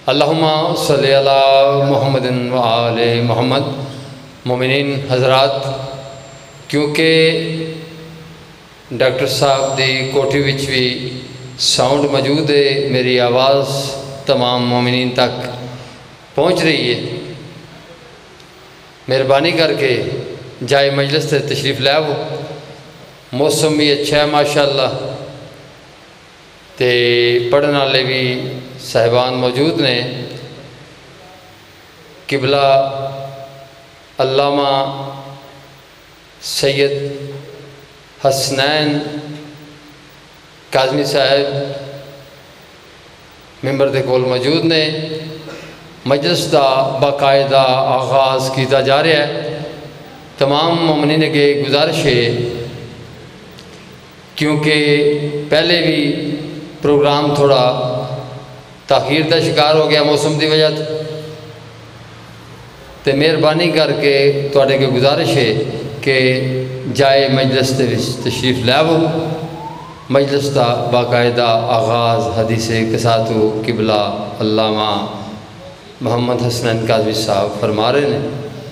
اللہم صلی علی محمد و آل محمد۔ مومنین حضرات، کیونکہ ڈاکٹر صاحب دی کوٹھی وچ بھی ساؤنڈ موجود ہے، میری آواز تمام مومنین تک پہنچ رہی ہے، مہربانی کر کے جائے مجلس سے تشریف لے آؤ۔ موسم بھی اچھا ہے ماشاءاللہ، تے پڑھن والے بھی صاحبان موجود نے۔ قبلہ علامہ سید حسنین کاظمی صاحب ممبر دے کول موجود نے۔ مجلس دا باقاعدہ آغاز کیتا جا رہا ہے۔ تمام مومنین کے گزارش ہے، کیونکہ پہلے بھی پروگرام تھوڑا تاخیر دا شکار ہو گیا موسم دی وجہ تے مہربانی کر کے تواڈے کے گزارش ہے کہ جائے مجلس دے وچ تشریف لے آؤ۔ مجلس دا باقاعدہ آغاز حدیث قصاتو قبلہ علامہ محمد حسنین کاظمی صاحب فرما رہے ہیں۔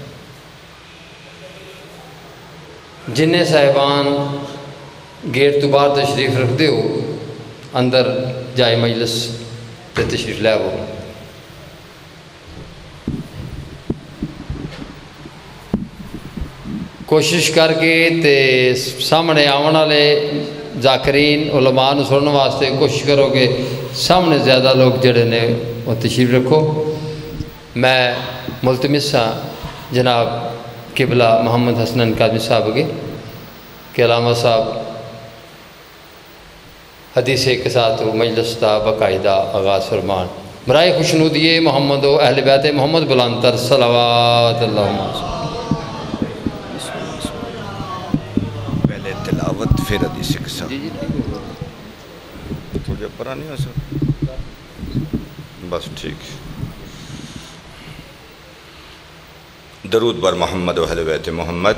جنہیں صاحبان گیٹ تو باہر تشریف رکھتے ہو، اندر جائے مجلس تے تشریف لے آؤ۔ کوشش کر کے تے سامنے آنے والے ذاکرین علماء نو سننے واسطے کوشش کرو کہ سامنے زیادہ لوگ جڑے نے وہ تشریف رکھو۔ میں ملتمس ہاں جناب قبلہ محمد حسنین کاظمی صاحب کے کہ علامہ صاحب حدیث قصات و مجلس دا باقاعدہ آغاز فرمان۔ برائے خوشنودی محمد و اہل بیت محمد بلندتر صلوات اللہ۔ پہلے تلاوت پھر حدیث قصات۔ تجھے پرا نہیں ہو سکتا؟ بس ٹھیک۔ درود بر محمد و اہل بیت محمد۔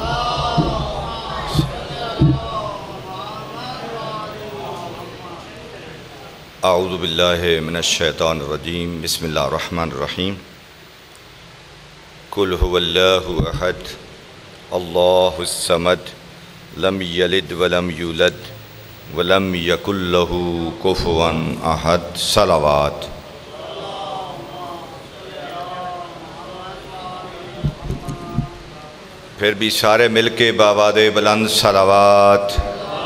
اعوذ باللہ من الشیطان الرجیم، بسم اللہ الرحمن الرحیم۔ قل هو اللہ احد اللہ الصمد لم یلد ولم یولد ولم یکن لہ کفوا احد۔ صلوات۔ پھر بھی سارے مل کے بآواز بلند صلوات۔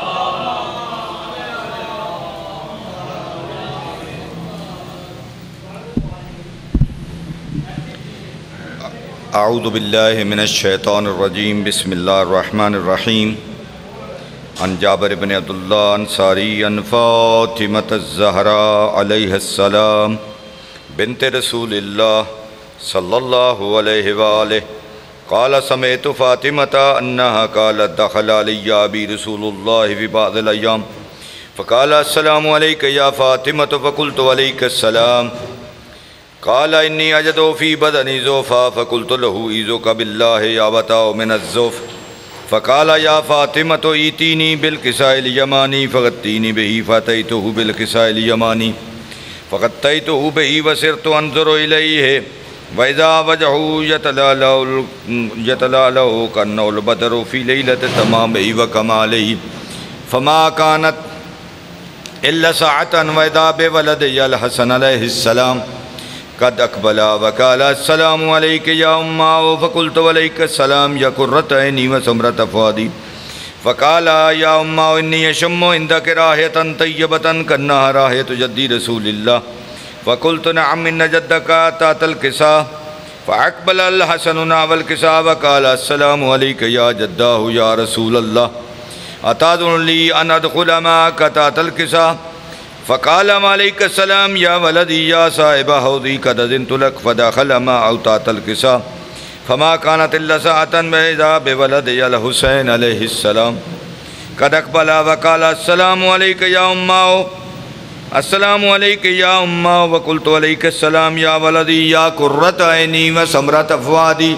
اعوذ باللہ من الشیطان الرجیم، بسم اللہ الرحمن الرحیم۔ عن جابر بن عبداللہ انصاری عن فاطمۃ الزہراء علیہ السلام بنت رسول اللہ صلی اللہ علیہ وآلہ قال سمعت فاطمۃ انہا قالت دخل علی ابی رسول اللہ فی بعض الایام فقال السلام علیک یا فاطمۃ فقلت علیک السلام قال انی اجد فی بدنی ضعفا فقلت له اعوذک باللہ یا بتاء من الضعف فقال یا فاطمۃ ایتینی بالکساء الیمانی فغطینی بہ فاتیتہ بالکساء الیمانی فغطیتہ بہ وسرت انظر الیہ وَإِذَا وَجْهُ يَتَلَأْلَأُ كَأَنَّهُ الْبَدْرُ فِي لَيْلَةِ تَمَامِهِ وَكَمَالِهِ فَمَا كَانَتْ إِلَّا سَاعَةً وَإِذَا بِوَلَدِهِ الْحَسَنُ عَلَيْهِ السَّلَامُ قَدْ أَقْبَلَ وَقَالَ السَّلَامُ عَلَيْكَ يَا أُمَّا فَقُلْتُ عَلَيْكَ السَّلَامُ يَا قُرَّةَ عَيْنِي وَسَمْرَةَ فُؤَادِي فقال يا أمّا إني أشم عندك راحة طيبة كأنها راحة جد رسول الله فقلت نعم إن جدك أتاك الكساء فأقبل الحسن نحو الكساء وقال السلام عليك يا جداه يا رسول الله أتأذن لي أن أدخل معك أتاك الكساء فقال عليك السلام يا ولدي يا صاحب حوضي قد أذنت لك فدخل معه أتاك الكساء فما كانت إلا ساعة وإذا بولدي الحسين عليه السلام قد أقبل وقال السلام عليك يا أمّا السلام علیک یا امّا وقلت علیک السلام یا ولدی یا قرۃ عینی وثمرۃ فؤادی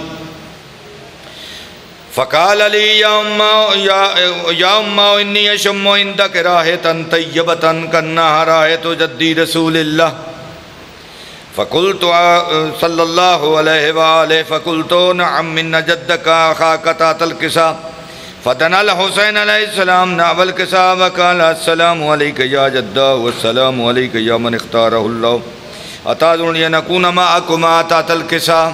فقال لی یا امّا انی اشم عندک راحۃ طیبۃ کأنہا راحۃ جدی رسول اللہ فقلت صلی اللہ علیہ وآلہ فقلت نعم من جدک اخاک تحت الکساء فدنا الحسین علیہ السلام نحو الکساء وقال السلام علیک یا جدہ والسلام علیک یا من اختارہ اللہ اتعذرنی ان اکون معکما تحت الکساء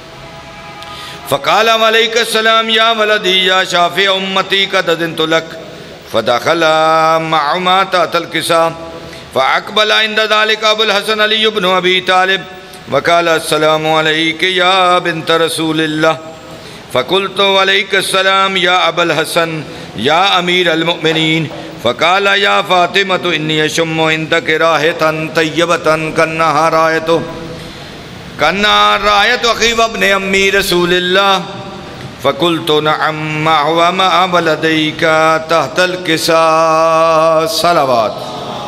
فقال علیک السلام یا ولدی یا شافع امتی قد اذنت لک فدخل معهما تحت الکساء فاقبل عند ذلك ابو الحسن علی بن ابی طالب وقال السلام علیک یا بنت رسول اللہ فقلت علیک السلام یا ابا الحسن یا امیر المؤمنین فقال یا فاطمۃ انی اشم عندک راحۃ طیبۃ کانہا رایۃ اخی وابن امی رسول اللہ فقلت نعم معه ومع ولدیک تحت الکساء صلوات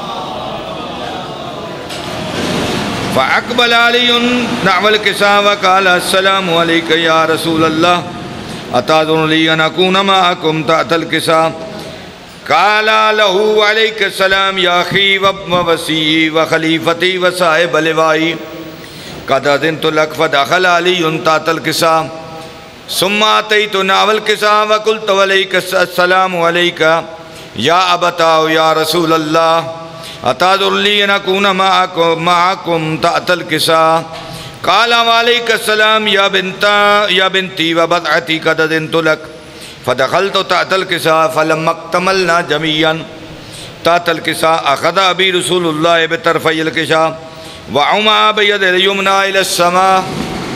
فاقبل علی نحو الکساء وقال السلام علیک یا رسول اللہ اتعذرنی لی ان اکون معکم تحت الکساء قال له علیک السلام یا اخی ووصی وخلیفتی وصاحب لوائی قد اذنت لک فدخل علی تحت الکساء ثم اتیت نحو الکساء وقلت علیک السلام علیک یا ابتاء یا رسول اللہ اتعذر لی ان اکون معکم تحت الکساء قال وعلیک السلام یا بنتی وبضعتی قد اذنت لک فدخلت تحت الکساء فلما اکتملنا جميعا تحت الکساء اخذ ابی رسول اللہ بطرفی الکساء وعما بید الیمنا الى السماء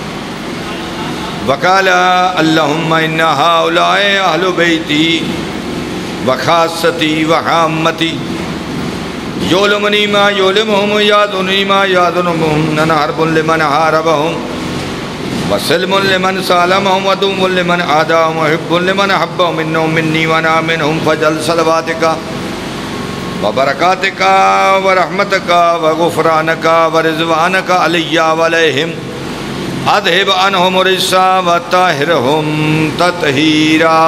وقال اللہم ان هؤلاء اہل بیتی وخاصتی وحامتی یولمنی ما یولمہم یادنی ما یادنہم نن حرب لمن حاربہم وسلم لمن سالمہم ودوم لمن عاداہم وحب لمن حبہم انہم منی وانا منہم فجل صلواتکا وبرکاتکا ورحمتکا وغفرانکا ورضوانکا علیہ وعلیہم اذہب عنہم الرجس وطہرہم تطہیرا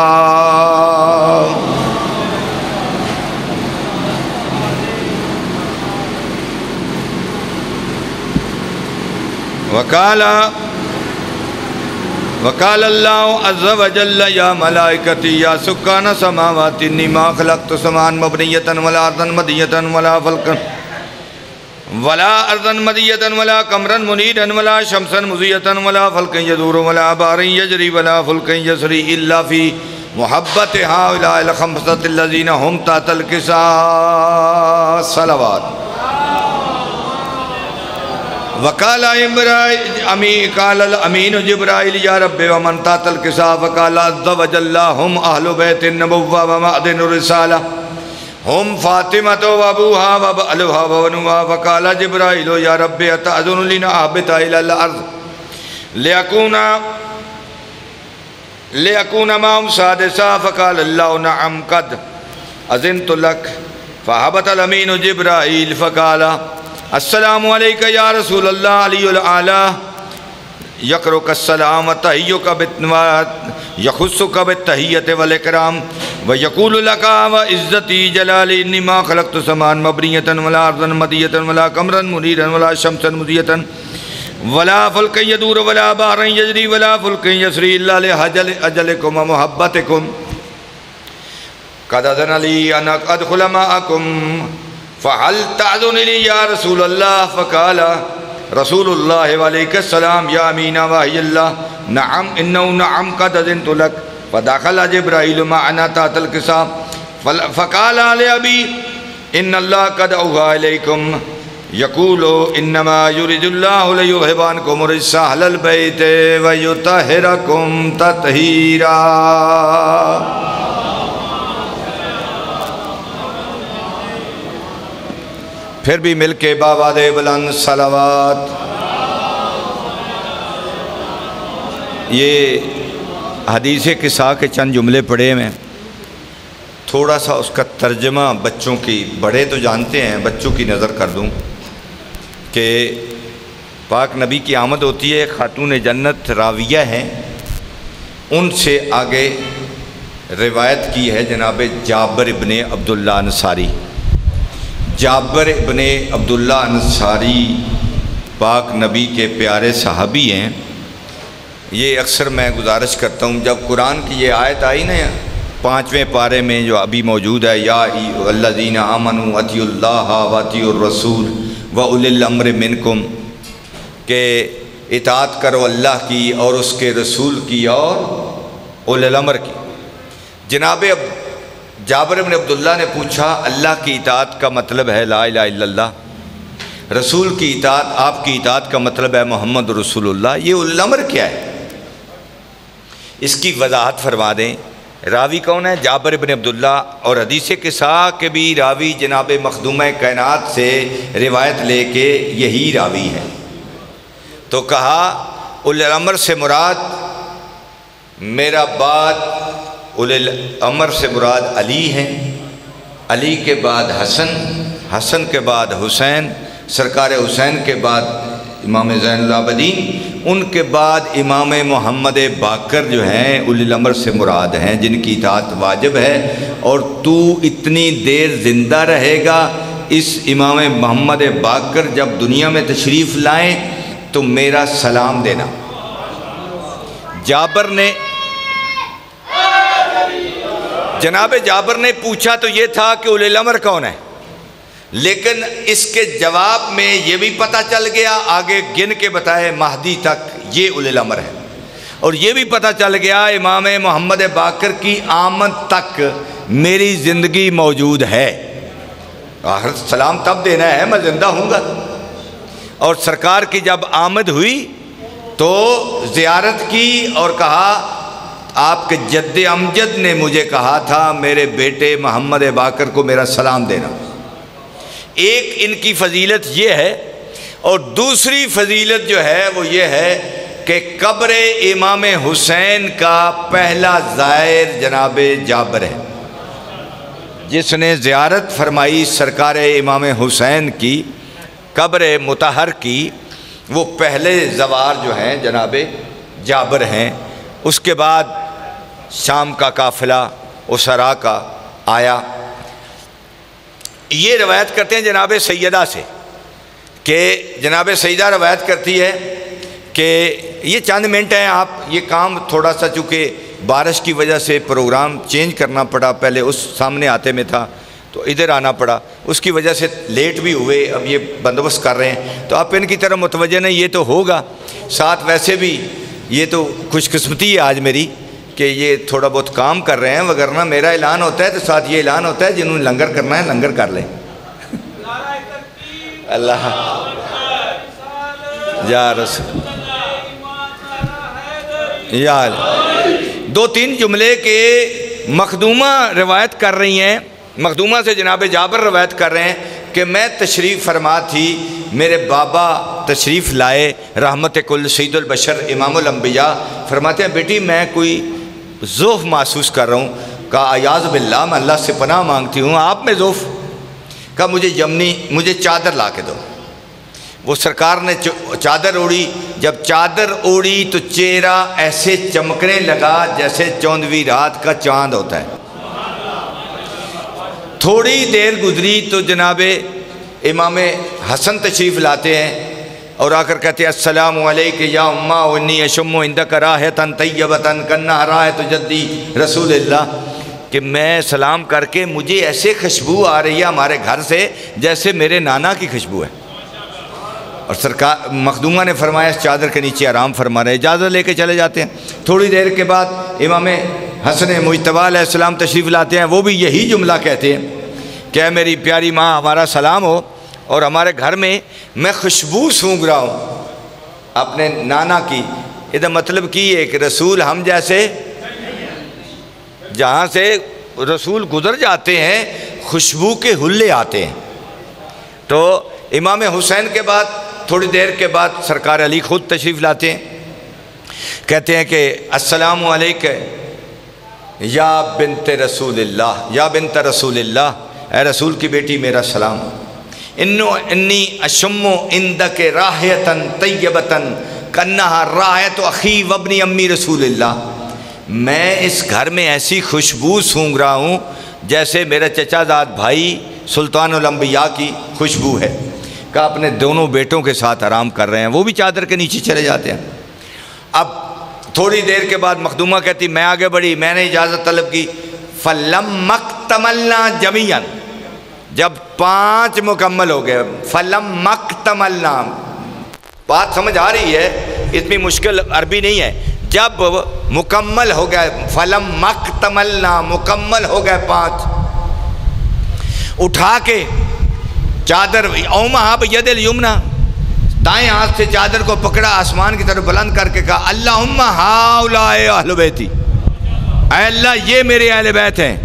وقال اللہ عز وجل یا ملائکتی یا سکان سماوات انی ما خلقت سمان مبنیتا ولا ارضا مدیتا ولا فلکا ولا ارضا مدیتا ولا قمرا منیرا ولا شمسا مضیتا ولا فلکا یدور ولا بحر یجری ولا فلکا یسری الا فی محبت هؤلاء الخمسة الذین هم تحت الکساء صلوات وقال الامین جبرائیل یا رب ومن تحت الکساء وقال عز وجل هم اہل بیت النبوہ ومعدن الرسالہ هم فاطمۃ وابوہا وبعلہا وبنوہا وقال جبرائیل یا رب اتعذن لنا اہبت الى الارض لیکون معهم سادسا فقال اللہ نعم قد اذنت لک فہبت الامین جبرائیل فقال السلام علیکہ یا رسول اللہ علی العالی یقرک السلام یخصک بالتحیت والاکرام ویقول لکا وعزتی جلالی انی ما خلقت سمان مبنیتا ولا ارضا مدیتا ولا قمرا منیرا ولا شمسا مضیتا ولا فلکا یدور ولا بحرا یجری ولا فلکا یسری اللہ لحجل اجلکم ومحبتکم قد اذن لی ان ادخل معکم فحل تعذن لی یا رسول اللہ فقال رسول اللہ وعلیک السلام یا امین وحی اللہ نعم انہو نعم قد اذنت لک فداخل جبرائیل معنا تحت الکساء فقال علی ابی ان اللہ قد اوحا علیکم یقول انما یرید اللہ لیذہب عنکم الرجس اہل البیت ویطہرکم تطہیرا پھر بھی مل کے بآواز بلند صلوات یہ حدیث قصہ کے چند جملے پڑھے میں تھوڑا سا اس کا ترجمہ بچوں کی بڑے تو جانتے ہیں بچوں کی نظر کر دوں کہ پاک نبی کی آمد ہوتی ہے خاتون جنت راویہ ہیں ان سے آگے روایت کی ہے جناب جابر ابن عبداللہ انصاری جابر ابن عبداللہ انصاری پاک نبی کے پیارے صحابی ہیں. یہ اکثر میں گزارش کرتا ہوں، جب قرآن کی یہ آیت آئی نا 5ویں پارے میں جو ابھی موجود ہے، یا الذین آمنوا اطیعوا اللہ واطیعوا الرسول واولی الامر منکم، کہ اطاعت کرو اللہ کی اور اس کے رسول کی اور اولی الامر کی. جناب جابر بن عبداللہ نے پوچھا اللہ کی اطاعت کا مطلب ہے لا الہ الا اللہ، رسول کی اطاعت، آپ کی اطاعت کا مطلب ہے محمد رسول اللہ، یہ اولی الامر کیا ہے؟ اس کی وضاحت فرما دیں. راوی کون ہے؟ جابر بن عبداللہ، اور حدیث قصہ کے بھی راوی جناب مخدومہ کائنات سے روایت لے کے یہی راوی ہے. تو کہا اولی الامر سے مراد میرا بعد، اولی الامر سے مراد علی ہیں، علی کے بعد حسن، حسن کے بعد حسین، سرکار حسین کے بعد امام زین العابدین، ان کے بعد امام محمد باقر جو ہیں اولی الامر سے مراد ہیں، جن کی اطاعت واجب ہے. اور تو اتنی دیر زندہ رہے گا، اس امام محمد باقر جب دنیا میں تشریف لائیں تو میرا سلام دینا. جناب جابر نے پوچھا تو یہ تھا کہ اولی الامر کون ہے، لیکن اس کے جواب میں یہ بھی پتہ چل گیا، آگے گن کے بتائے مہدی تک یہ اولی الامر ہے، اور یہ بھی پتہ چل گیا امام محمد باقر کی آمد تک میری زندگی موجود ہے. آخر سلام تب دینا ہے میں زندہ ہوں گا. اور سرکار کی جب آمد ہوئی تو زیارت کی اور کہا آپ کے جد امجد نے مجھے کہا تھا میرے بیٹے محمد باقر کو میرا سلام دینا. ایک ان کی فضیلت یہ ہے، اور دوسری فضیلت جو ہے وہ یہ ہے کہ قبر امام حسین کا پہلا زائر جناب جابر ہے، جس نے زیارت فرمائی سرکار امام حسین کی قبر مطہر کی، وہ پہلے زوار جو ہیں جناب جابر ہیں. اس کے بعد شام کا قافلہ اسرا کا آیا. یہ روایت کرتے ہیں جناب سیدہ سے، کہ جناب سیدہ روایت کرتی ہے کہ یہ چند منٹ ہیں، آپ یہ کام تھوڑا سا چونکہ بارش کی وجہ سے پروگرام چینج کرنا پڑا، پہلے اس سامنے آتے میں تھا تو ادھر آنا پڑا، اس کی وجہ سے لیٹ بھی ہوئے، اب یہ بندوبست کر رہے ہیں تو آپ ان کی طرف متوجہ نہیں، یہ تو ہوگا. ساتھ ویسے بھی یہ تو خوش قسمتی ہے آج میری کہ یہ تھوڑا بہت کام کر رہے ہیں، وگرنہ میرا اعلان ہوتا ہے تو ساتھ یہ اعلان ہوتا ہے جنہوں نے لنگر کرنا ہے لنگر کر لیں. اللہ یا رسول یا دو تین جملے کے مخدومہ روایت کر رہی ہیں، مخدومہ سے جناب جابر روایت کر رہے ہیں کہ میں تشریف فرما تھی، میرے بابا تشریف لائے رحمت کل سید البشر امام الانبیاء، فرماتے ہیں بیٹی میں کوئی ذوف محسوس کر رہا ہوں. کہا اعاذ باللہ، میں اللہ سے پناہ مانگتی ہوں آپ میں ذوف. کہا مجھے چادر لا کے دو. وہ سرکار نے چادر اوڑھی، جب چادر اوڑھی تو چہرہ ایسے چمکنے لگا جیسے 14ویں رات کا چاند ہوتا ہے. تھوڑی دیر گزری تو جناب امام حسن تشریف لاتے ہیں اور آ کر کہتے ہیں السلام علیکم یا امہ انی اشم عندک راحۃ طیبۃ کانہا راحۃ جدی رسول اللہ، کہ میں سلام کر کے مجھے ایسے خوشبو آ رہی ہے ہمارے گھر سے جیسے میرے نانا کی خوشبو ہے. اور سرکار مخدومہ نے فرمایا اس چادر کے نیچے آرام فرما رہے، اجازت لے کے چلے جاتے ہیں. تھوڑی دیر کے بعد امام حسن مجتبیٰ علیہ السلام تشریف لاتے ہیں، وہ بھی یہی جملہ کہتے ہیں کہ اے میری پیاری ماں ہمارا سلام ہو، اور ہمارے گھر میں میں خوشبو سونگھ رہا ہوں اپنے نانا کی. یہ مطلب کی ہے کہ رسول ہم جیسے جہاں سے رسول گزر جاتے ہیں خوشبو کے حلے آتے ہیں. تو امام حسین کے بعد تھوڑی دیر کے بعد سرکار علی خود تشریف لاتے ہیں، کہتے ہیں کہ السلام علیکم یا بنت رسول اللہ، یا بنت رسول اللہ، اے رسول کی بیٹی میرا سلام. انی اشم عندک راحۃ طیبۃ کانہا راحۃ اخی وابن امی رسول اللہ، میں اس گھر میں ایسی خوشبو سونگھ رہا ہوں جیسے میرا چچا زاد بھائی سلطان الانبیاء کی خوشبو ہے. کہا اپنے دونوں بیٹوں کے ساتھ آرام کر رہے ہیں، وہ بھی چادر کے نیچے چلے جاتے ہیں۔ اب تھوڑی دیر کے بعد مخدومہ کہتی میں آگے بڑھی، میں نے اجازت طلب کی، فَلَمَّا اكْتَمَلْنَا جَمِيعًا، جب 5 مکمل ہو گئے، فَلَمَّا اكْتَمَلْنَا، بات سمجھ آ رہی ہے، اتنی مشکل عربی نہیں ہے، جب مکمل ہو گئے، فَلَمَّا اكْتَمَلْنَا، مکمل ہو گئے 5، اٹھا کے چادر اومہا بید الیمنا، دائیں ہاتھ سے چادر کو پکڑا، آسمان کی طرف بلند کر کے کہا اللہم ہاؤلاء اہل بیتی، اے اللہ یہ میرے اہل بیت ہیں۔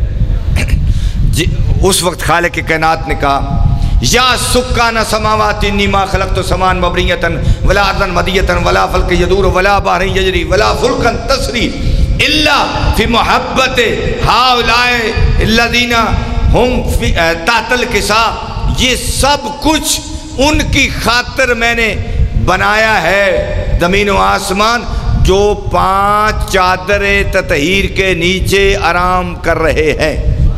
اس وقت خالق کائنات نے کہا یا سکان سماوات انی ما خلقت سمان مبنیتن ولا ارضا مدیتن ولا فلک یدور ولا بحر یجری ولا فلکا تسری الا فی محبت ہاؤلاء الذین ہم تحت الکساء، یہ سب کچھ ان کی خاطر میں نے بنایا ہے زمین و آسمان جو 5 چادر تطہیر کے نیچے آرام کر رہے ہیں۔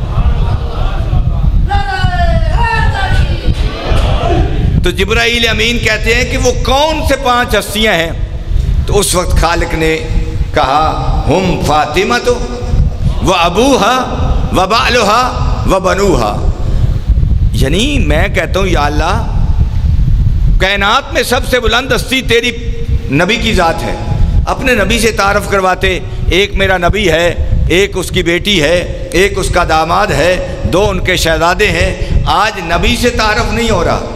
تو جبرائیل امین کہتے ہیں کہ وہ کون سے 5 ہستیاں ہیں؟ تو اس وقت خالق نے کہا ہم فاطمہ تو و ابوہا و بالہا و بنوہا، یعنی میں کہتا ہوں یا اللہ کائنات میں سب سے بلند ہستی تیری نبی کی ذات ہے، اپنے نبی سے تعارف کرواتے، ایک میرا نبی ہے، ایک اس کی بیٹی ہے، ایک اس کا داماد ہے، 2 ان کے شہزادے ہیں، آج نبی سے تعارف نہیں ہو رہا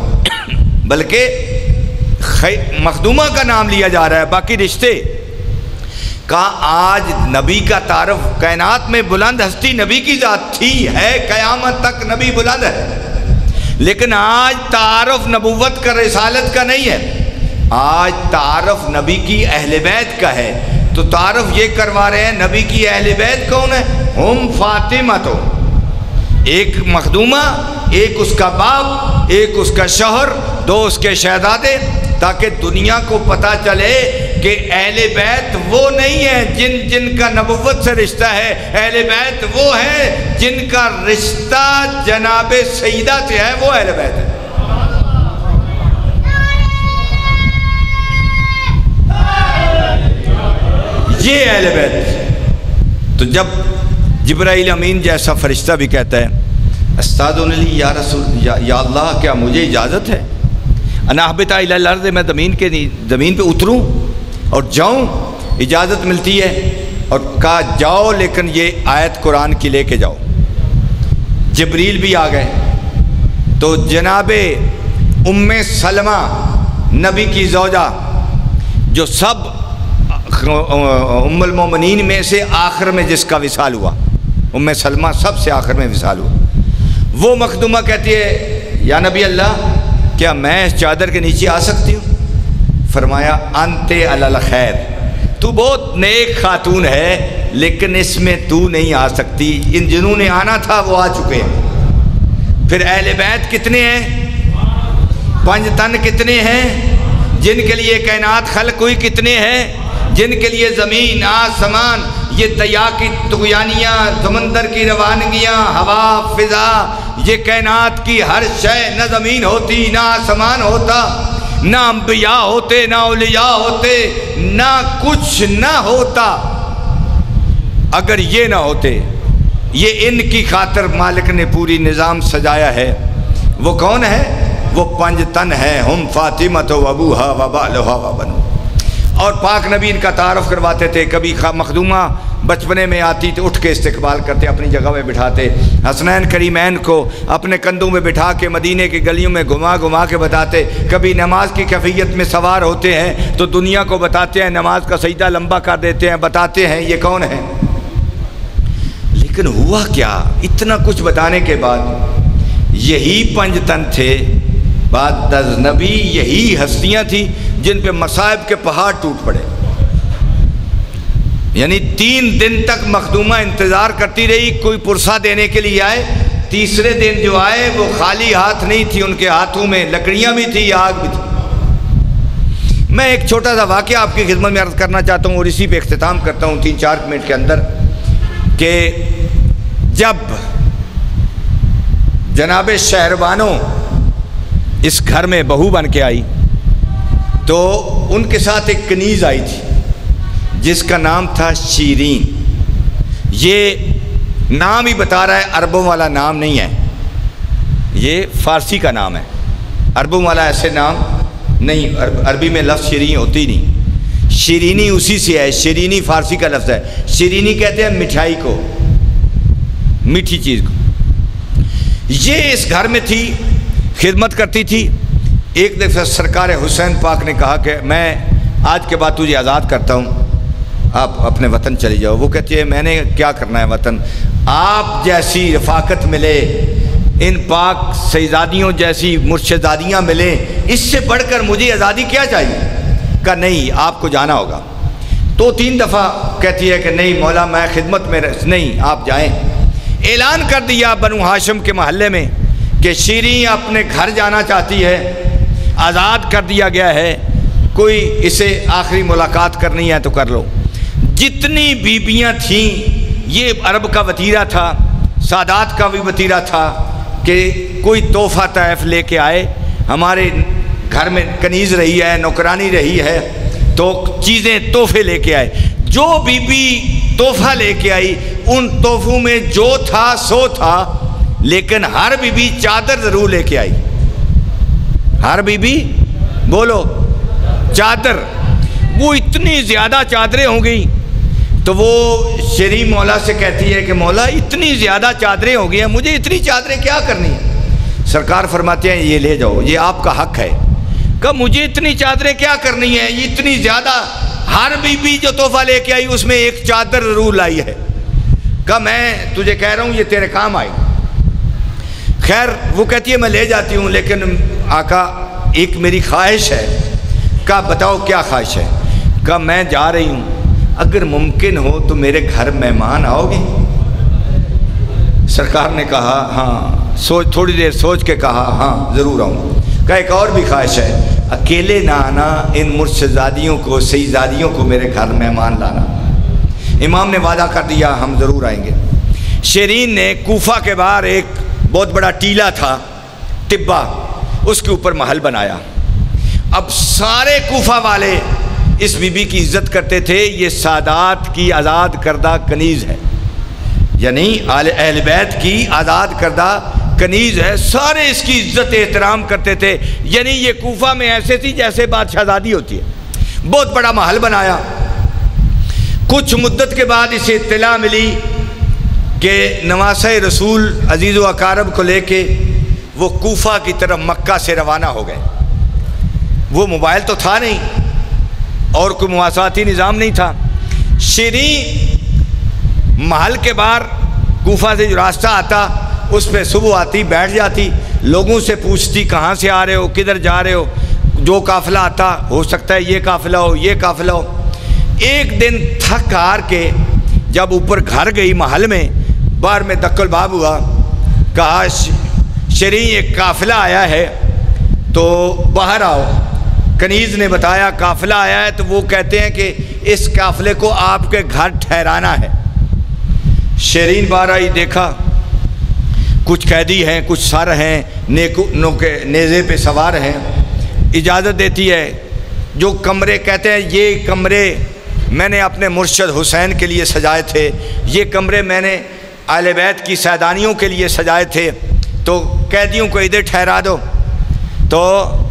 بلکہ مخدومہ کا نام لیا جا رہا ہے، باقی رشتے کا آج نبی کا تعارف، کائنات میں بلند ہستی نبی کی ذات تھی ہے، قیامت تک نبی بلند ہے، لیکن آج تعارف نبوت کا رسالت کا نہیں ہے، آج تعارف نبی کی اہل بیت کا ہے۔ تو تعارف یہ کروا رہے ہیں نبی کی اہل بیت کون ہے؟ ہم فاطمہ، تو ایک مخدومہ، ایک اس کا باپ، ایک اس کا شوہر، 2 اس کے شہزادے، تاکہ دنیا کو پتہ چلے کہ اہل بیت وہ نہیں ہیں جن کا نبوت سے رشتہ ہے، اہل بیت وہ ہیں جن کا رشتہ جناب سیدہ سے ہے، وہ اہل بیت ہے۔ یہ اہل بیت۔ تو جب جبرائیل امین جیسا فرشتہ بھی کہتا ہے استاذن لی یا رسول یا اللہ کیا مجھے اجازت ہے انا اہبط الی الارض، میں زمین پہ اتروں اور جاؤں، اجازت ملتی ہے، اور کہا جاؤ لیکن یہ آیت قرآن کی لے کے جاؤ۔ جبریل بھی آ گئے، تو جناب ام سلمہ نبی کی زوجہ، جو سب ام المومنین میں سے آخر میں جس کا وصال ہوا، ام سلمہ سب سے آخر میں وصال ہوا، وہ مخدومہ کہتی ہے یا نبی اللہ کیا میں اس چادر کے نیچے آ سکتی ہوں؟ فرمایا انت علی الخیر، تو بہت نیک خاتون ہے لیکن اس میں تو نہیں آ سکتی، ان جنہوں نے آنا تھا وہ آ چکے ہیں۔ پھر اہل بیت کتنے ہیں؟ 5 تن کتنے ہیں؟ جن کے لیے کائنات خلق ہوئی کتنے ہیں؟ جن کے لیے زمین آسمان، یہ دریا کی طغیانیاں، سمندر کی روانگیاں، ہوا فضا، یہ کائنات کی ہر شے، نہ زمین ہوتی نہ آسمان ہوتا، نہ انبیاء ہوتے نہ اولیاء ہوتے، نہ کچھ نہ ہوتا اگر یہ نہ ہوتے۔ یہ ان کی خاطر مالک نے پوری نظام سجایا ہے۔ وہ کون ہے؟ وہ 5 تن ہیں، ہم فاطمہ و ابوہا و بالہا و بنو۔ اور پاک نبی ان کا تعارف کرواتے تھے، کبھی مخدومہ بچپنے میں آتی تو اٹھ کے استقبال کرتے، اپنی جگہ میں بٹھاتے، حسنین کریمین کو اپنے کندھوں میں بٹھا کے مدینے کی گلیوں میں گھما گھما کے بتاتے، کبھی نماز کی کیفیت میں سوار ہوتے ہیں تو دنیا کو بتاتے ہیں، نماز کا سجدہ لمبا کر دیتے ہیں، بتاتے ہیں یہ کون ہے۔ لیکن ہوا کیا؟ اتنا کچھ بتانے کے بعد یہی 5 تن تھے، بعد از نبی یہی ہستیاں تھیں جن پہ مصائب کے پہاڑ ٹوٹ پڑے۔ یعنی 3 دن تک مخدومہ انتظار کرتی رہی، کوئی پرسہ دینے کے لیے آئے، تیسرے دن جو آئے وہ خالی ہاتھ نہیں تھی، ان کے ہاتھوں میں لکڑیاں بھی تھی، آگ بھی تھی۔ میں ایک چھوٹا سا واقعہ آپ کی خدمت میں عرض کرنا چاہتا ہوں اور اسی پہ اختتام کرتا ہوں 3-4 منٹ کے اندر، کہ جب جناب شہربانو اس گھر میں بہو بن کے آئی تو ان کے ساتھ ایک کنیز آئی تھی جس کا نام تھا شیرین. یہ نام ہی بتا رہا ہے عربوں والا نام نہیں ہے، یہ فارسی کا نام ہے. عربوں والا ایسے نام نہیں، عربی میں لفظ شیرین ہوتی نہیں. شیرینی اسی سے ہے، شیرینی فارسی کا لفظ ہے. شیرینی کہتے ہیں مٹھائی کو، میٹھی چیز کو. یہ اس گھر میں تھی، خدمت کرتی تھی. ایک دفعہ سرکار حسین پاک نے کہا کہ میں آج کے بعد تجھے آزاد کرتا ہوں، آپ اپنے وطن چلی جاؤ. وہ کہتی ہے میں نے کیا کرنا ہے وطن، آپ جیسی رفاقت ملے، ان پاک سیدادیوں جیسی مرشدادیاں ملیں، اس سے بڑھ کر مجھے آزادی کیا چاہیے. کہا نہیں آپ کو جانا ہوگا. تو 3 دفعہ کہتی ہے کہ نہیں مولا میں خدمت میں نہیں، آپ جائیں. اعلان کر دیا بنو ہاشم کے محلے میں کہ شیریں اپنے گھر جانا چاہتی ہے، آزاد کر دیا گیا ہے، کوئی اسے آخری ملاقات کرنی ہے تو کر لو. جتنی بیبیاں تھیں، یہ عرب کا وتیرہ تھا، سادات کا بھی وتیرہ تھا کہ کوئی تحفہ طائف لے کے آئے. ہمارے گھر میں کنیز رہی ہے، نوکرانی رہی ہے، تو چیزیں تحفے لے کے آئے. جو بی بی تحفہ لے کے آئی ان تحفوں میں جو تھا سو تھا، لیکن ہر بی بی چادر ضرور لے کے آئی. ہر بی بی بولو چادر. وہ اتنی زیادہ چادریں ہو گئی تو وہ شیریں مولا سے کہتی ہے کہ مولا اتنی زیادہ چادریں ہو گئی ہیں، مجھے اتنی چادریں کیا کرنی ہیں. سرکار فرماتے ہیں یہ لے جاؤ، یہ آپ کا حق ہے. کہ مجھے اتنی چادریں کیا کرنی ہیں، یہ اتنی زیادہ. ہر بی بی جو تحفہ لے کے آئی اس میں ایک چادر ضرور لائی ہے. کہ میں تجھے کہہ رہا ہوں یہ تیرے کام آئی. خیر وہ کہتی ہے میں لے جاتی ہوں، لیکن آقا ایک میری خواہش ہے. کہ بتاؤ کیا خواہش ہے. کہ میں جا رہی ہوں، اگر ممکن ہو تو میرے گھر مہمان آؤ گے. سرکار نے کہا ہاں، تھوڑی دیر سوچ کے کہا ہاں ضرور آؤں. کہ ایک اور بھی خواہش ہے، اکیلے نہ آنا، ان مرشدزادیوں کو سیدزادیوں کو میرے گھر مہمان لانا. امام نے وعدہ کر دیا ہم ضرور آئیں گے. شیرین نے کوفہ کے باہر ایک بہت بڑا ٹیلہ تھا، ٹبہ، اس کے اوپر محل بنایا. اب سارے کوفہ والے اس بی بی کی عزت کرتے تھے. یہ سادات کی آزاد کردہ کنیز ہے، یعنی اہل بیت کی آزاد کردہ کنیز ہے. سارے اس کی عزت احترام کرتے تھے. یعنی یہ کوفہ میں ایسے تھی جیسے بادشاہزادی ہوتی ہے. بہت بڑا محل بنایا. کچھ مدت کے بعد اسے اطلاع ملی کہ نواسہ رسول عزیز و اقارب کو لے کے وہ کوفہ کی طرف مکہ سے روانہ ہو گئے. وہ موبائل تو تھا نہیں اور کوئی مواصلاتی نظام نہیں تھا. شیریں محل کے باہر کوفہ سے جو راستہ آتا اس پہ صبح آتی، بیٹھ جاتی، لوگوں سے پوچھتی کہاں سے آ رہے ہو، کدھر جا رہے ہو. جو قافلہ آتا ہو سکتا ہے یہ قافلہ ہو، یہ قافلہ ہو. ایک دن تھک ہار کے جب اوپر گھر گئی محل میں، باہر میں دق الباب ہوا. کہا شیریں ایک قافلہ آیا ہے تو باہر آؤ. کنیز نے بتایا قافلہ آیا ہے، تو وہ کہتے ہیں کہ اس قافلے کو آپ کے گھر ٹھہرانا ہے. شیریں باہر آئی، دیکھا کچھ قیدی ہیں، کچھ سر ہیں، نیزے پہ سوار ہیں. اجازت دیتی ہے. جو کمرے کہتے ہیں یہ کمرے میں نے اپنے مرشد حسین کے لیے سجائے تھے، یہ کمرے میں نے اہل بیت کی سیدانیوں کے لیے سجائے تھے، تو قیدیوں کو ادھر ٹھہرا دو. تو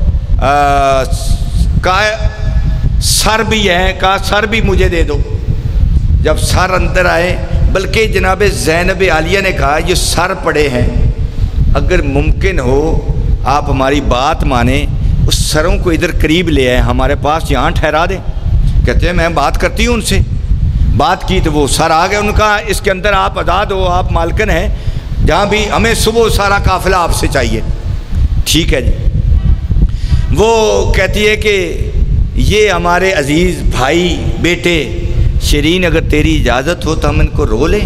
کہا سر بھی ہے، کہا سر بھی مجھے دے دو. جب سر اندر آئے، بلکہ جناب زینب عالیہ نے کہا یہ سر پڑے ہیں، اگر ممکن ہو آپ ہماری بات مانیں، اس سروں کو ادھر قریب لے آئے، ہمارے پاس یہاں ٹھہرا دیں. کہتے ہیں میں بات کرتی ہوں ان سے. بات کی تو وہ سر آ گئے. ان کا اس کے اندر آپ آزاد ہو، آپ مالکن ہیں، جہاں بھی ہمیں صبح سارا قافلہ آپ سے چاہیے. ٹھیک ہے جی. وہ کہتی ہے کہ یہ ہمارے عزیز بھائی بیٹے، شیریں اگر تیری اجازت ہو تو ہم ان کو رو لیں.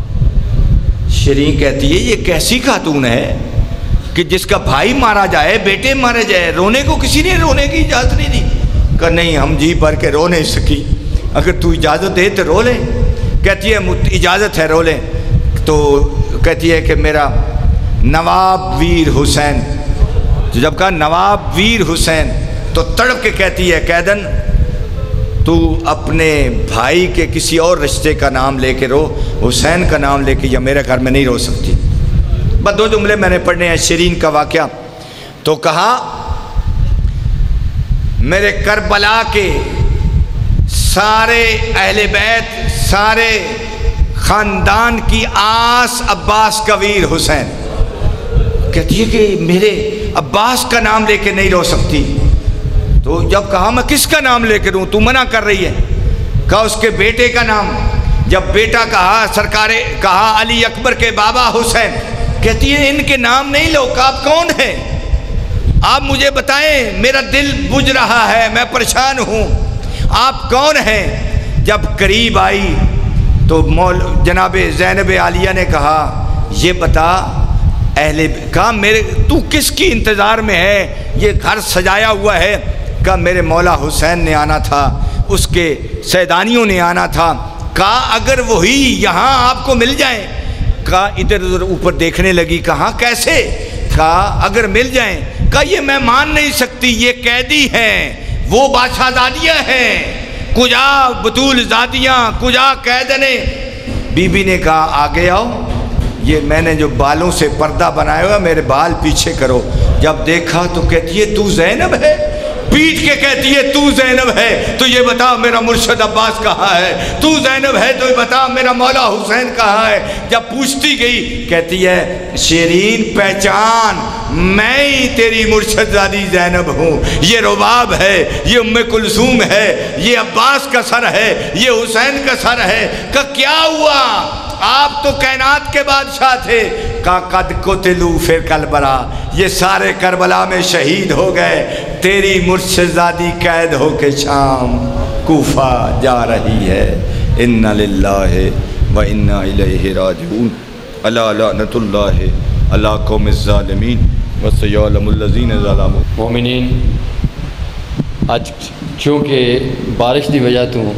شیریں کہتی ہے یہ کیسی خاتون ہے کہ جس کا بھائی مارا جائے، بیٹے مارے جائے، رونے کو کسی نے رونے کی اجازت نہیں دی. کہ نہیں ہم جی بھر کے رو نہیں سکی، اگر تو اجازت دے تو رو لیں. کہتی ہے اجازت ہے رو لیں. تو کہتی ہے کہ میرا نواب ویر حسین تو جب کہا نواب ویر حسین تو تڑپ کے کہتی ہے قیدن تو اپنے بھائی کے کسی اور رشتے کا نام لے کے رو، حسین کا نام لے کے یا میرے گھر میں نہیں رو سکتی۔ بس 2 جملے میں نے پڑھنے ہیں شیرین کا واقعہ۔ تو کہا میرے کربلا کے سارے اہل بیت، سارے خاندان کی آس عباس کا ویر حسین۔ کہتی ہے کہ میرے عباس کا نام لے کے نہیں رو سکتی۔ تو جب کہا میں کس کا نام لے کے روں، تو منع کر رہی ہے؟ کہا اس کے بیٹے کا نام۔ جب بیٹا کہا سرکار کہا علی اکبر کے بابا حسین، کہتی ہے ان کے نام نہیں لو، کہ آپ کون ہیں؟ آپ مجھے بتائیں، میرا دل بجھ رہا ہے، میں پریشان ہوں، آپ کون ہیں؟ جب قریب آئی تو جناب زینب عالیہ نے کہا یہ بتا کہا میرے تو کس کی انتظار میں ہے، یہ گھر سجایا ہوا ہے؟ کہا میرے مولا حسین نے آنا تھا، اس کے سیدانیوں نے آنا تھا۔ کہا اگر وہی یہاں آپ کو مل جائیں؟ کہا ادھر ادھر اوپر دیکھنے لگی، کہاں کیسے؟ کہا اگر مل جائیں۔ کہا یہ میں مان نہیں سکتی، یہ قیدی ہیں، وہ بادشاہ زادیاں ہیں، کجا بطول زادیاں، کجا قیدنے۔ بی بی نے کہا آگے آؤ، یہ میں نے جو بالوں سے پردہ بنایا ہوا میرے بال پیچھے کرو۔ جب دیکھا تو کہتی ہے تو زینب ہے، پیٹ کے کہتی ہے تو زینب ہے، تو یہ بتا میرا مرشد عباس کہاں ہے؟ تو زینب ہے تو یہ بتا میرا مولا حسین کہاں ہے؟ جب پوچھتی گئی کہتی ہے شیرین پہچان، میں ہی تیری مرشد زادی زینب ہوں، یہ رباب ہے، یہ ام کلثوم ہے، یہ عباس کا سر ہے، یہ حسین کا سر ہے۔ کہ کیا ہوا؟ آپ تو کائنات کے بادشاہ تھے۔ کہا قد قتلوا فی کربلا، یہ سارے کربلا میں شہید ہو گئے، تیری مرشد زادی قید ہو کے شام کوفہ جا رہی ہے۔ انا للہ و انا الیہ راجعون۔ الا لعنۃ اللہ علی قوم الظالمین وسیعلم الذین ظلموا۔ مومنین، آج چونکہ بارش دی وجہ تو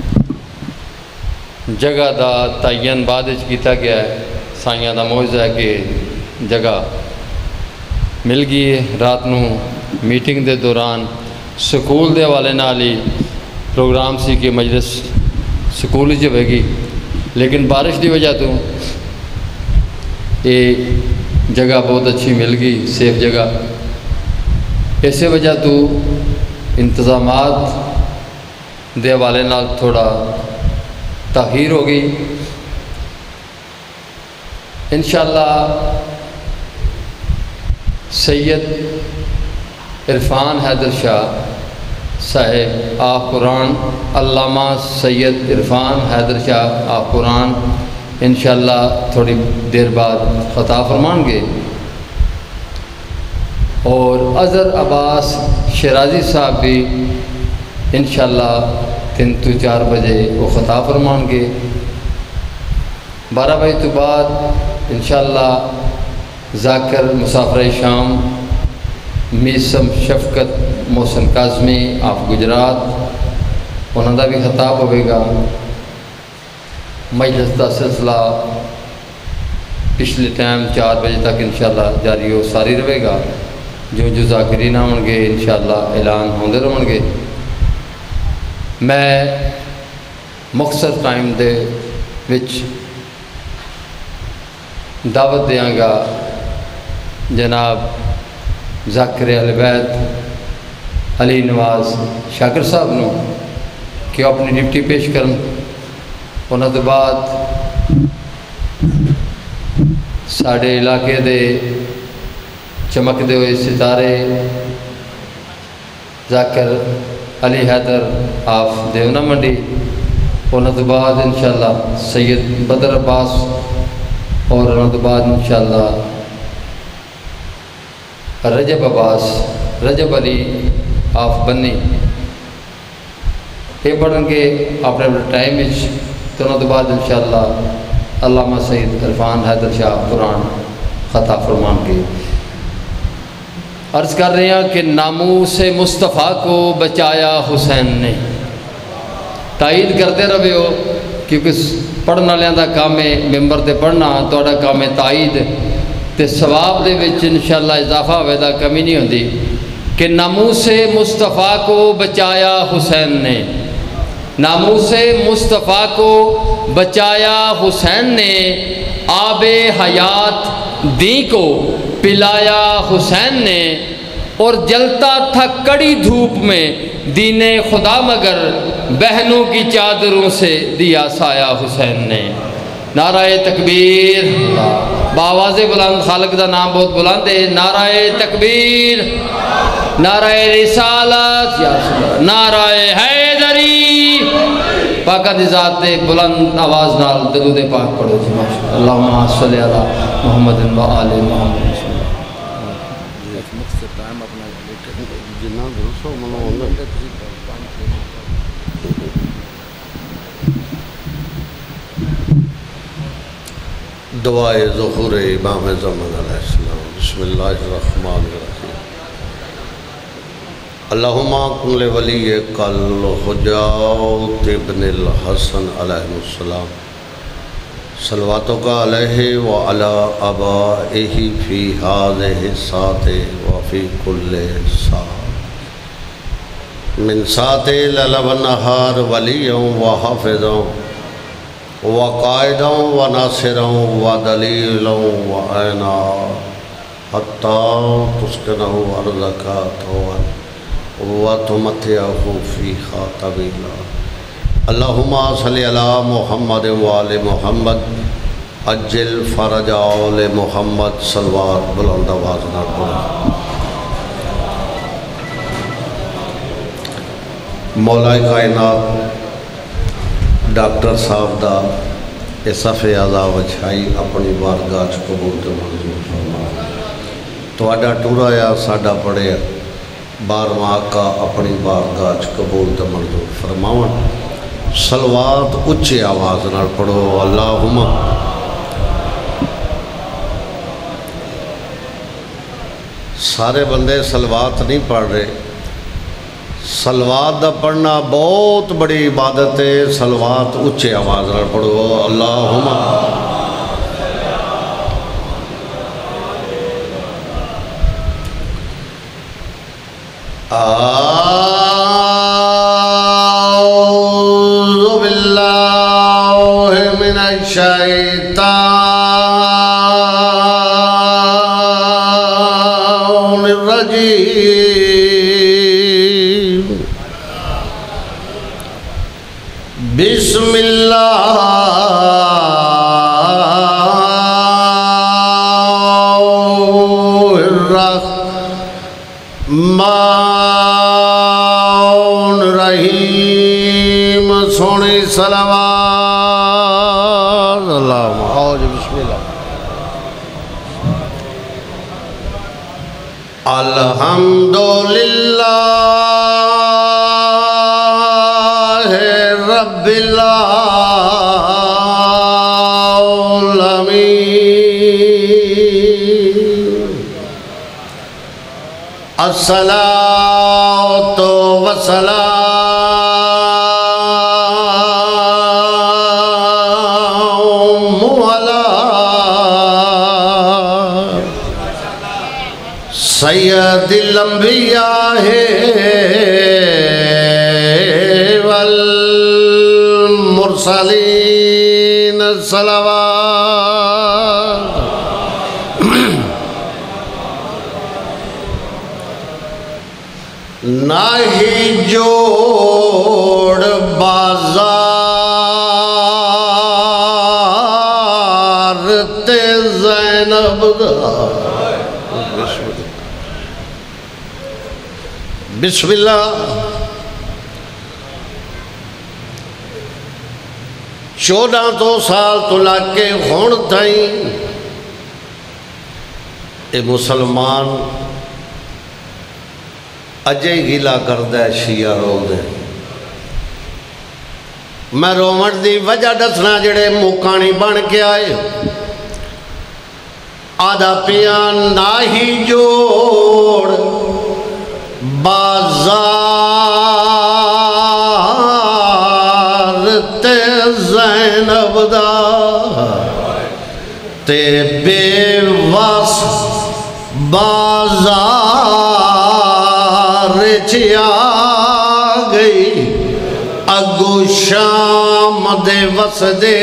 جگہ دا تعین بعد کیتا گیا ہے، سائیاں دا معجزہ ہے کہ جگہ مل گئی ہے۔ رات نو میٹنگ دے دوران سکول دے حوالے نال ہی پروگرام سی کہ مجلس سکول ہی ہوئے گی، لیکن بارش دی وجہ تو یہ جگہ بہت اچھی مل گئی، سیف جگہ۔ اسی وجہ تو انتظامات دے حوالے نال تھوڑا تاخیر ہو گئی۔ انشاءاللہ سید عرفان حیدر شاہ صاحب آف قرآن، علامہ سید عرفان حیدر شاہ آف قرآن انشاءاللہ تھوڑی دیر بعد خطاب فرمان گے، اور اظہر عباس شیرازی صاحب بھی انشاءاللہ 3 تو 4 بجے وہ خطاب فرمان گے۔ 12 بجے تو بعد انشاءاللہ ذاکر مسافر شام میسم شفقت محسن کاظمی آف گجرات انہوں کا بھی خطاب ہوئے گا۔ مجلس کا سلسلہ پچھلے ٹائم 4 بجے تک انشاءاللہ جاری ہو ساری رہے گا۔ جو ذاکرین ہون گے انشاءاللہ اعلان ہوندے رہن گے۔ میں مختصر ٹائم دے وچ دعوت دیاں گا جناب ذاکر اہل بیت علی نواز شاکر صاحب نو کہ اپنی ڈپٹی پیش کرن۔ انہوں تو بعد ساڑھے علاقے دے چمکدے ہوئے ستارے ذاکر علی حیدر آف دیونا منڈی، انہوں تو بعد انشاءاللہ سید بدر عباس، اور انہوں تو بعد انشاءاللہ رجب عباس، رجب علی آف بنی، یہ پڑھن کے اپنے ٹائم تو انہوں تو بعد انشاءاللہ علامہ سید عرفان حیدر شاہ قرآن خطاب فرمان کے۔ عرض کر رہے ہیں کہ ناموس مصطفیٰ کو بچایا حسین نے۔ تائید کرتے رہے ہو کیونکہ پڑھنے والوں کا کام ہے، ممبر تے پڑھنا، تہاڈا کام ہے تائید تے ثواب دے وچ انشاءاللہ اضافہ ہوئے دا کمی نہیں ہوندی کہ ناموس مصطفیٰ کو بچایا حسین نے، ناموس مصطفیٰ کو بچایا حسین نے، آب حیات دی کو پلایا حسین نے، اور جلتا تھا کڑی دھوپ میں دین خدا مگر بہنوں کی چادروں سے دیا سایہ حسین نے۔ نعرہ تکبیر، بآواز بلند، خالق دا نام بہت بلند ہے، نعرہ تکبیر، نعرہ رسالت، یا رسول اللہ، نعرہ حیدری، پاکہ دی ذات دے بلند آواز نال درود پاک پڑھو جی ماشاءاللہ۔ اللہم صلی علی محمد و آل محمد۔ دعائے ظہور امام زمان علیہ السلام۔ بسم اللہ الرحمن الرحیم۔ اللہم کن لولی کل حجات ابن الحسن علیہ السلام، صلواتک علیہ وعلا آبائہ فی ہذہ الساعۃ وفی کل ساعۃ، من ساعۃ لیل والنہار ولیًا وحافظًا وقائدًا وناصرًا ودلیلًا وعینا حتی تسکنہ ارضک طوعا وتمتعہ فیہا طویلا۔ اللہم صلی علی محمد وآل محمد عجل فرج آل محمد، صلوات بلند آواز نال پڑھو۔ مولا کائنات ڈاکٹر صاحب دا صف اعضاء وچھائی اپنی بارگاہ قبول تے منظور فرما۔ تہاڈا ٹورایا ساڈا پڑھیا 12واں آقا اپنی بارگاہ قبول تے منظور فرماون۔ صلوات اچھی آواز نال پڑھو۔ اللہم سارے بندے صلوات نہیں پڑھ رہے، صلوات دا پڑھنا بہت بڑی عبادت ہے۔ صلوات اچھے آواز نال پڑھو۔ اللہم اعوذ باللہ من الشیطان الرجیم، بسم اللہ الرحمن الرحیم۔ سونی صلوات اللہم آؤ جی بسم اللہ۔ الحمدللہ رب العالمین، الصلاۃ والسلام علی سید الانبیاء والمرسلین، صلوات۔ نہیں جوڑ بازار تے زینب دا، بسم اللہ۔ 1400 سال تو لگ کے ہون تھائیں اے مسلمان اجے گلا کردہ شیعہ رو دے۔ میں رومٹ دی وجہ دسنا جڑے موکانی بن کے آئے، آدھا پیان ناہی جوڑ بازار تے زینب دا، تے بے واس چیا گئی اگو شام دے وسدے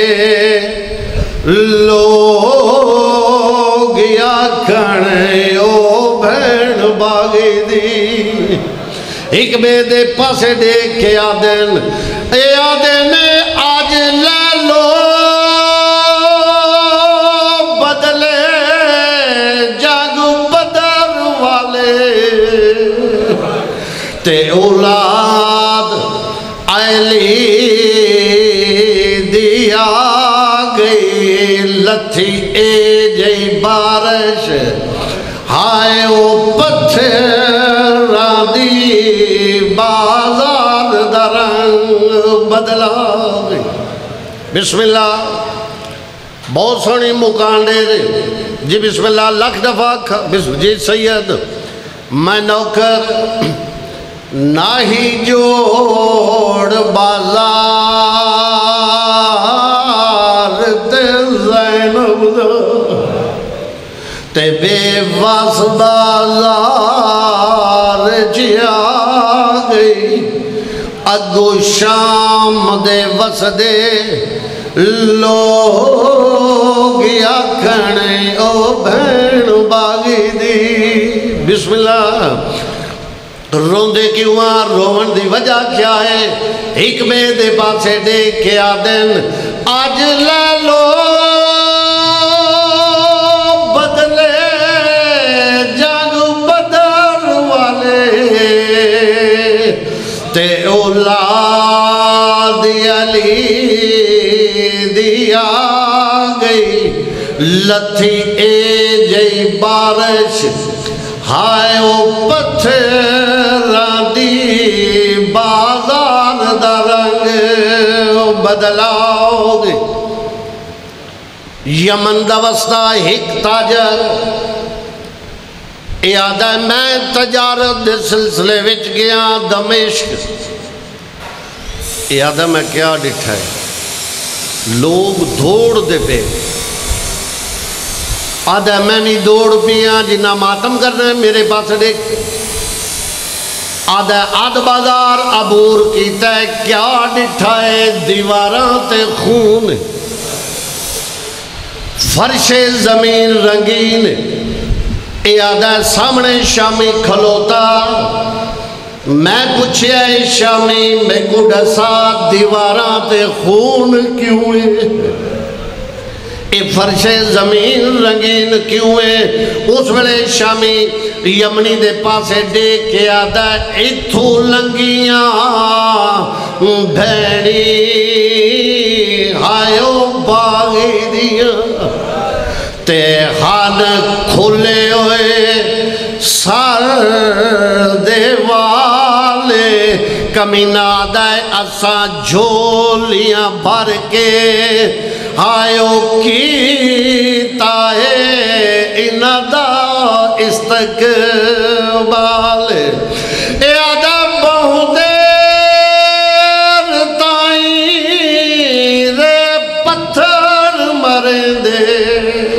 لوگ آکھن او بھین باغی دی ایک بے دے پاسے دیکھ کے آدن آج لے لو بدلے جگ بدر والے تے اولاد آئلی دیا گئی لتھی اے جئی بارش ہائے او پتھر دی بازار درنگ بدلا گئی بسم اللہ بہت سونی مکانڈے دے جی بسم اللہ لکھ دفعہ جی سید میں نوکر ناہی جوڑ بازار تے زینب دا تے بے واس بازار جیا گئی اگو شام دے وسدے لوگ آکھن او بھین باغی دی بسم اللہ روندے کیوں رون دی وجہ کیا ہے ایک میں دے پاسے دیکھ کے آدن آج لے لو بدلے جگ بدر والے تے اولاد علی دیا گئی لتھی اے جئی بارش ہائے او پتھر دی بازار دا رنگ بدلاؤ گے یمن دا وسطہ ایک تاجر یاد ہے میں تجارت دے سلسلے وچ گیا دمشق یاد ہے میں کیا ڈٹھا ہے لوگ دوڑ دے پہ آدھا میں نہیں دوڑ پیا جنہ ماتم کرنا ہے میرے پاس دیکھ آدھا آدھ بازار عبور کیتا ہے کیا ڈٹھا ہے دیواراں تے خون فرش زمین رنگین اے آدھا سامنے شامی کھلوتا میں پوچھیا ہے شامی میں کو ڈسا دیواراں تے خون کیوں ہے اے فرش زمین رنگین کیوں ہے اس ویلے شامی یمنی دے پاسے دیکھ کے آدھا اتھو لنگیاں بھینی ہائیو باغی دیا تے خان کھلے ہوئے سر دے والے کمینہ دائے اساں جھولیاں بھر کے آئیو کیتا ہے انہدا استقبال اے آدھا بہت دیر تائیں رے پتھر مرے دے